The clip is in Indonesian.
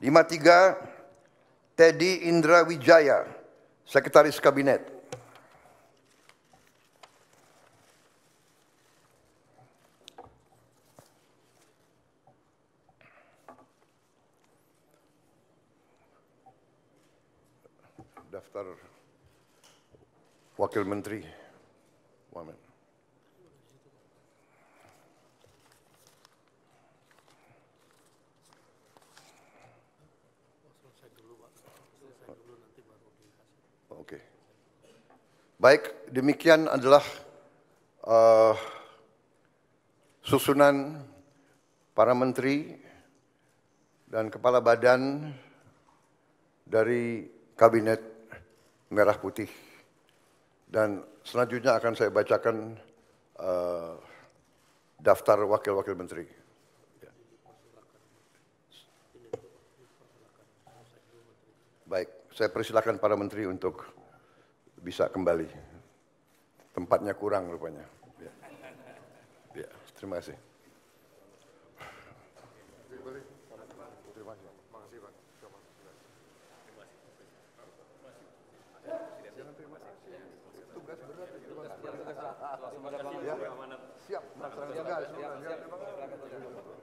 53, Teddy Indra Wijaya, Sekretaris Kabinet. Daftar Wakil Menteri. Wamen. Oke. Baik, demikian adalah susunan para menteri dan kepala badan dari Kabinet Merah Putih. Dan selanjutnya akan saya bacakan daftar wakil-wakil menteri. Baik, saya persilakan para menteri untuk bisa kembali. Tempatnya kurang rupanya. Ya, terima kasih. Siap,